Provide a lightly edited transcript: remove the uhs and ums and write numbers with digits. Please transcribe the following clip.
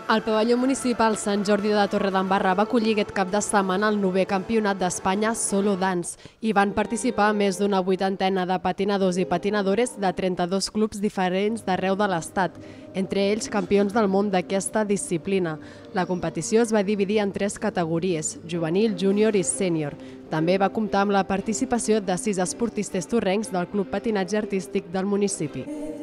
El pavelló municipal Sant Jordi de Torredembarra va acollir aquest cap de setmana el 9è Campionat d'Espanya Solo Dance i van participar més d'una 80ena de patinadors i patinadores de 32 clubs diferents d'arreu de l'Estat, entre ells campions del món d'aquesta disciplina. La competició es va dividir en 3 categories, juvenil, júnior i sènior. També va comptar amb la participació de 6 esportistes torrencs del Club Patinatge Artístic del municipi.